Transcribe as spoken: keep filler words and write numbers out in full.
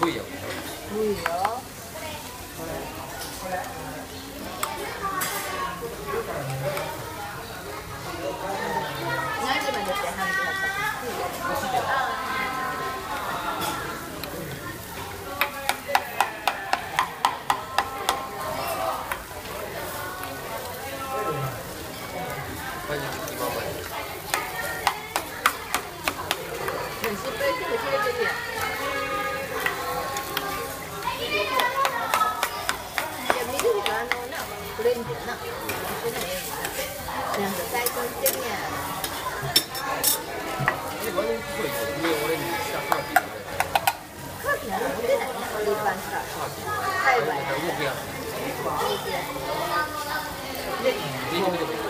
ごいよ。 無理よ。何時までって話だった失敗しても切れてるやん。いや、緑があのな、オレンジやな。一緒のええな。なんか最高してるやん。 え、マネーすごい上オレンジ下カーキーだね。 カーキなんか持ってないな、いい感じか。海外。 動きやすい。 動きやすい。で、 全力でも